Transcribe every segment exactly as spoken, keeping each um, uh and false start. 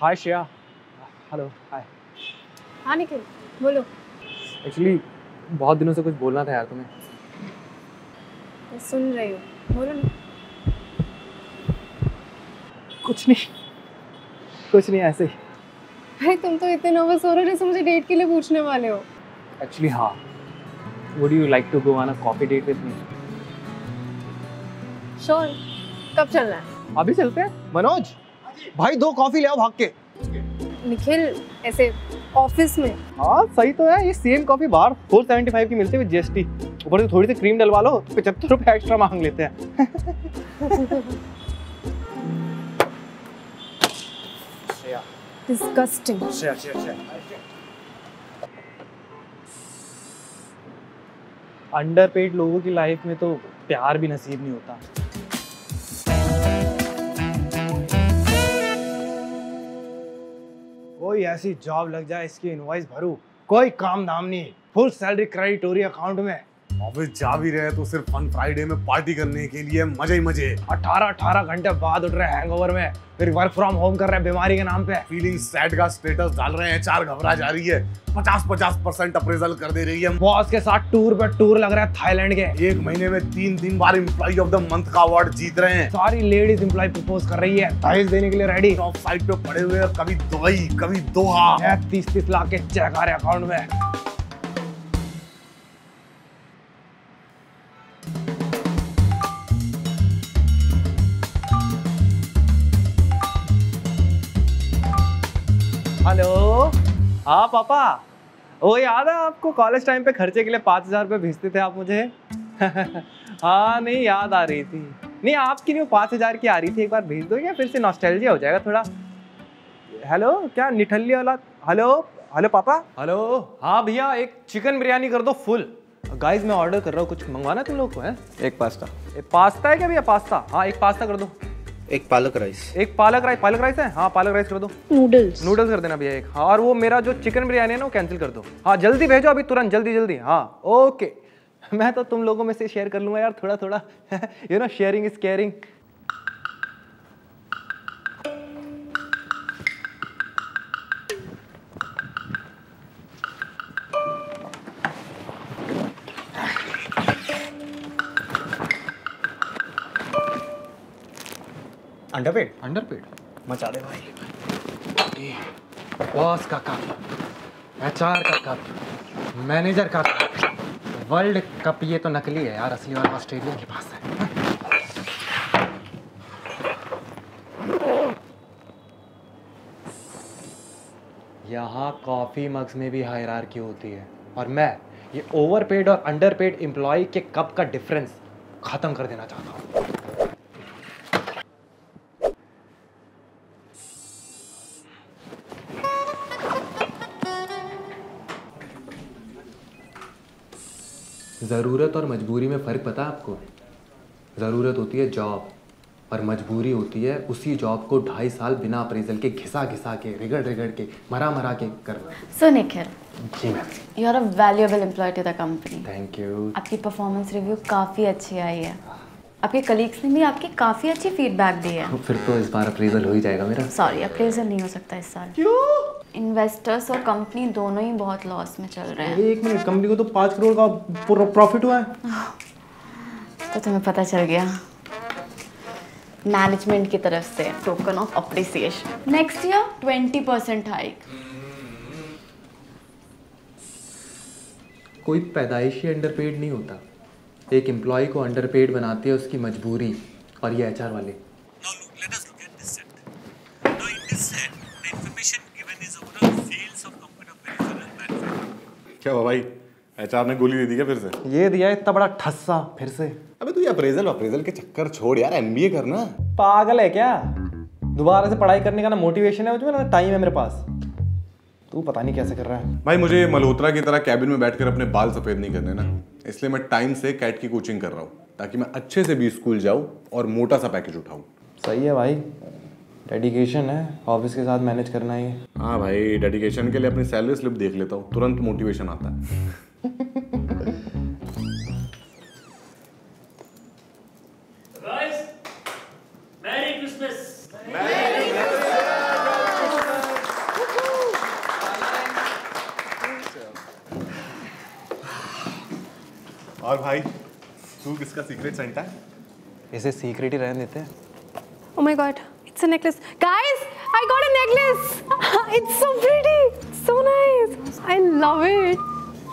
हाय Shreya. Hello hi. हाँ निखिल बोलो। Actually बहुत दिनों से कुछ बोलना था यार तुम्हें। मैं सुन रही हूँ, बोलो ना। कुछ नहीं कुछ नहीं ऐसे ही। भाई तुम तो इतने नर्वस हो रहे हो जैसे मुझे डेट के लिए पूछने वाले हो। एक्चुअली हाँ, would you like to go on a coffee date with me? Sure, कब चलना है? अभी चलते हैं। मनोज भाई दो कॉफी ले आओ भाग के। निखिल ऐसे ऑफिस में। हाँ सही तो है, ये सेम कॉफी बाहर फोर सेवेंटी फाइव की मिलती है विद जीएसटी। ऊपर से थोड़ी सी क्रीम डलवा लो, पचहत्तर रुपए एक्स्ट्रा मांग लेते हैं। डिस्गस्टिंग। अंडरपेड लोगों की लाइफ में तो प्यार भी नसीब नहीं होता। कोई ऐसी जॉब लग जाए इसकी इनवॉइस भरूं, कोई काम धाम नहीं, फुल सैलरी क्रेडिट हो रही है अकाउंट में। ऑफिस जा भी रहे तो सिर्फ फन फ्राइडे में पार्टी करने के लिए मजे ही मजे। अठारह अठारह घंटे बाद उठ रहे हैं हैंगओवर में, फिर वर्क फ्रॉम होम कर रहे हैं बीमारी के नाम पे। फीलिंग सैड का स्टेटस डाल रहे हैं, चार घबरा जा रही है, पचास पचास परसेंट अप्रेजल कर दे रही है। बॉस के साथ टूर पे टूर लग रहा है थाईलैंड के। एक महीने में तीन तीन बार एम्प्लॉय ऑफ द मंथ का अवार्ड जीत रहे हैं। सारी लेडीज एम्प्लॉय प्रपोज कर रही है, दहेज देने के लिए रेडी। टॉप साइड पे पड़े हुए हैं, कभी दुबई कभी दोहा। तीस तीस लाख के चेक आ रहे अकाउंट में। हेलो। हाँ पापा, वो याद है आपको कॉलेज टाइम पे खर्चे के लिए पाँच हजार रुपये भेजते थे आप मुझे? हाँ नहीं याद आ रही थी। नहीं आपकी नहीं, पाँच हजार की आ रही थी, एक बार भेज दो क्या, फिर से नॉस्टैल्जिया हो जाएगा थोड़ा। हेलो क्या निठल्ली वाला? हेलो हेलो पापा। हेलो हाँ भैया, एक चिकन बिरयानी कर दो फुल। गाइस मैं ऑर्डर कर रहा हूँ, कुछ मंगवाना है तुम लोग को? है एक पास्ता। एक पास्ता है क्या भैया? पास्ता हाँ, एक पास्ता कर दो। एक पालक राइस। एक पालक राइस। पालक राइस है हाँ, पालक राइस कर दो। नूडल्स नूडल्स कर देना भैया एक। हाँ और वो मेरा जो चिकन बिरयानी है ना वो कैंसिल कर दो। हाँ जल्दी भेजो अभी तुरंत, जल्दी जल्दी। हाँ ओके। मैं तो तुम लोगों में से शेयर कर लूंगा यार थोड़ा थोड़ा। You know sharing is caring. Underpaid underpaid मचा दे भाई। बॉस का कप, एचआर का कप, मैनेजर का कप, वर्ल्ड कप ये तो नकली है यार, असली वाला ऑस्ट्रेलिया के पास है। यहाँ कॉफी मग्स में भी हायरार्की होती है और मैं ये ओवरपेड और अंडरपेड एम्प्लॉय के कप का डिफरेंस खत्म कर देना चाहता हूँ। ज़रूरत और मजबूरी में फ़र्क पता है आपको? ज़रूरत होती है जॉब और मजबूरी होती है उसी जॉब को ढाई साल बिना अप्रेजल के घिसा घिसा के रिगड़ रिगड़ के मरा मरा के करना। सो निखिल, जी ma'am. You are a valuable employee to the company. Thank you. आपकी परफॉर्मेंस रिव्यू काफ़ी अच्छी आई है। आपके कलीग्स ने भी आपकी काफ़ी अच्छी फीडबैक दी है। फिर तो इस बार अप्रेजल हो ही जाएगा मेरा। सॉरी, अप्रेजल नहीं हो सकता इस साल। क्यों? इन्वेस्टर्स और कंपनी दोनों ही बहुत लॉस में चल रहे हैं। एक मिनट, कंपनी को तो पाँच करोड़ का प्रॉफिट हुआ है। तो तुम्हें पता चल गया। मैनेजमेंट की तरफ से token of appreciation, next year twenty percent hike. कोई पैदाइशी अंडरपेड नहीं होता, एक एम्प्लॉय को अंडरपेड बनाती है उसकी मजबूरी। और ये एचआर वाले। Now look, let us look at this set. Now in this set, the information given is overall sales of company of peripheral manufacturing. क्या हुआ भाई, एचआर ने गोली दे दी क्या फिर से? ये दिया इतना बड़ा ठस्सा फिर से। अबे तू ये अप्रेजल अप्रेजल के चक्कर छोड़ यार, एमबीए करना। पागल है क्या? दोबारा से पढ़ाई करने का ना मोटिवेशन है मुझे, ना टाइम है मेरे पास। तू पता नहीं कैसे कर रहा है। भाई मुझे मल्होत्रा की तरह कैबिन में बैठकर अपने बाल सफेद नहीं करने ना, इसलिए मैं टाइम से कैट की कोचिंग कर रहा हूँ ताकि मैं अच्छे से भी स्कूल जाऊँ और मोटा सा पैकेज उठाऊँ। सही है भाई, डेडिकेशन है, ऑफिस के साथ मैनेज करना ही। हाँ भाई, डेडिकेशन के लिए अपनी सैलरी स्लिप देख लेता हूँ, तुरंत मोटिवेशन आता है। Guys, Merry Christmas. Merry Christmas. भाई तू किसका सीक्रेट सेंटा है? इसे सीक्रेट ही रहने देते हैं। Oh my god, it's a necklace. Guys, I got a necklace. It's so pretty. So nice. I love it.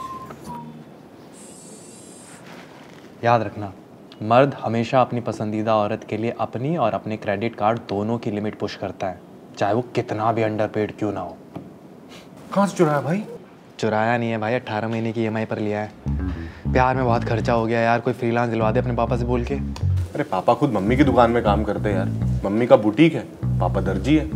याद रखना, मर्द हमेशा अपनी पसंदीदा औरत के लिए अपनी और अपने क्रेडिट कार्ड दोनों की लिमिट पुश करता है, चाहे वो कितना भी अंडरपेड क्यों ना हो। कहाँ से चुराया भाई? चुराया नहीं है भाई, अट्ठारह महीने की ई एम आई पर लिया है। प्यार में बहुत खर्चा हो गया यार, कोई फ्रीलांस दिलवा दे अपने पापा से बोल के। अरे पापा खुद मम्मी की दुकान में काम करते हैं यार, मम्मी का बुटीक है, पापा दर्जी है।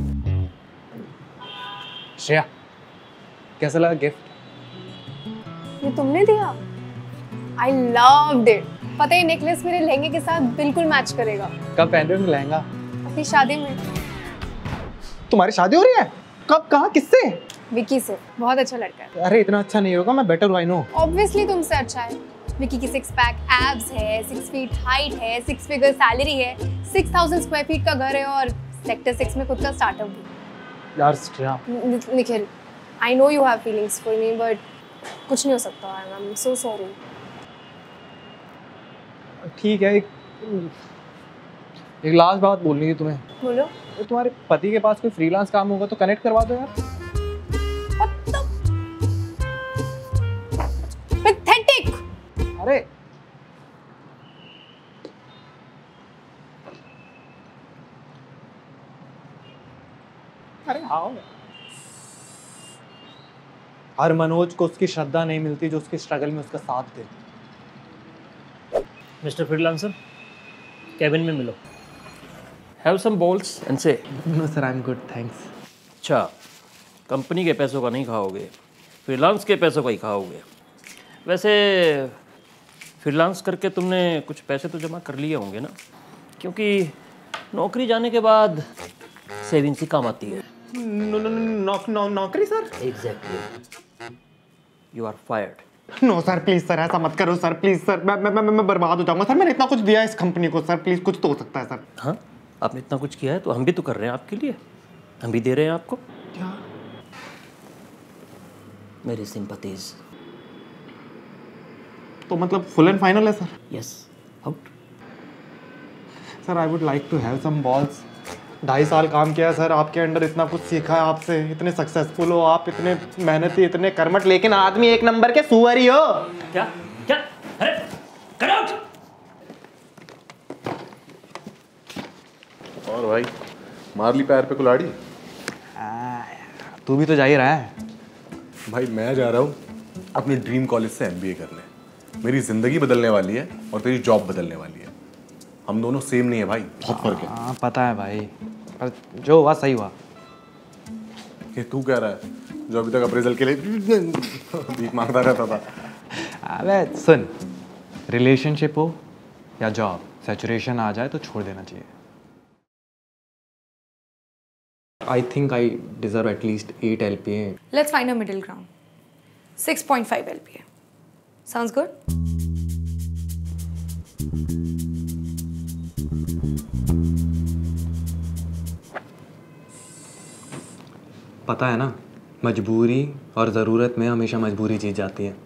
श्रेया, कैसा लगा गिफ्ट? ये तुमने दिया? I loved it. पता है नेकलेस मेरे लहंगे के साथ बिल्कुल मैच करेगा। कब पहन रहे हो लहंगा? अपनी शादी में। तुम्हारी शादी हो रही है? कब, कहाँ, किससे? विकी से। बहुत अच्छा लड़का है। अरे इतना अच्छा नहीं होगा, मैं बेटर आई नो। ऑब्वियसली तुमसे अच्छा है। विकी की सिक्स पैक एब्स है, सिक्स फीट हाइट है, सिक्स फिगर सैलरी है, सिक्स थाउजेंड स्क्वायर फीट का घर है और सेक्टर सिक्स में खुद का स्टार्टअप भी। यार श्रेया, नि- Nikhil, I know you have feelings for me but कुछ नहीं हो सकता। I am so sorry. ठीक है, एक एक लास्ट बात बोलनी थी तुम्हें। बोलो। तो तुम्हारे पति के पास कोई फ्रीलांस काम होगा तो कनेक्ट करवा दो यार। पैथेटिक। अरे अरे आओ। हर मनोज को उसकी श्रद्धा नहीं मिलती जो उसके स्ट्रगल में उसका साथ दे। मिस्टर फ्रीलांसर, कैबिन में मिलो। Have some balls and say. No sir, I am good, thanks. अच्छा, कंपनी के पैसों का नहीं खाओगे, फ्रीलांस के पैसों का ही खाओगे। वैसे फ्रीलांस करके तुमने कुछ पैसे तो जमा कर लिए होंगे ना, क्योंकि नौकरी जाने के बाद सेविंग्स ही काम आती है। नो नो नो नो नौकरी sir. Exactly, you are fired. No sir, please sir, ऐसा मत करो सर, प्लीज सर। मैं मैं मैं, मैं बर्बाद हो जाऊंगा सर। मैंने इतना कुछ दिया है इस कंपनी को सर, प्लीज कुछ तो हो सकता है सर। हाँ, आपने इतना कुछ किया है तो हम भी तो कर रहे हैं आपके लिए, हम भी दे रहे हैं आपको। क्या? मेरी सिंपैथीज। तो मतलब फुल एंड फाइनल है sir? Yes, out. Sir I would like to have some balls. ढाई साल काम किया है सर आपके अंडर, इतना कुछ सीखा है आपसे, इतने सक्सेसफुल हो आप, इतने मेहनती, इतने कर्मठ, लेकिन आदमी एक नंबर के सुअर ही हो। क्या क्या? अरे गेट आउट। और भाई मार ली पैर पे कुल्हाड़ी। तू भी तो जा ही रहा है। भाई मैं जा रहा हूँ अपने ड्रीम कॉलेज से एम बी ए करने। मेरी जिंदगी बदलने वाली है और तेरी जॉब बदलने वाली है। हम दोनों सेम नहीं है भाई, बहुत फर्क है। हाँ पता है भाई, पर जो हुआ सही हुआ। ये तू कह रहा है जो अभी तक अप्रेजल के लिए भीख मांगता रहता था। अबे सुन, रिलेशनशिप हो या जॉब, सैचुरेशन आ जाए तो छोड़ देना चाहिए। I think I deserve at least eight L P A. Let's find a middle ground. six point five L P A. Sounds good? पता है ना, मजबूरी और ज़रूरत में हमेशा मजबूरी जीत जाती है।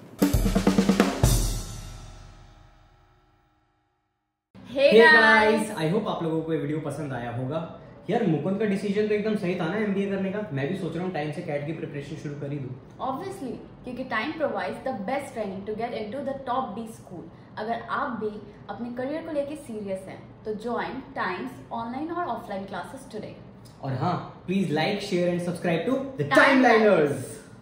हे गाइस, आई होप आप लोगों को ये वीडियो पसंद आया होगा। यार मुकुंद का डिसीजन तो एकदम सही था ना एम बी ए करने का। मैं भी सोच रहा हूँ टाइम से कैट की प्रिपरेशन शुरू कर ही दूँ। ऑब्वियसली, क्योंकि TIME provides the best training to get into the top B school. अगर आप भी अपने करियर को लेके सीरियस हैं तो ज्वाइन टाइम्स ऑनलाइन और ऑफलाइन क्लासेस टुडे। और हाँ, please like share and subscribe to the Timeliners। टाइमलाइनर्स।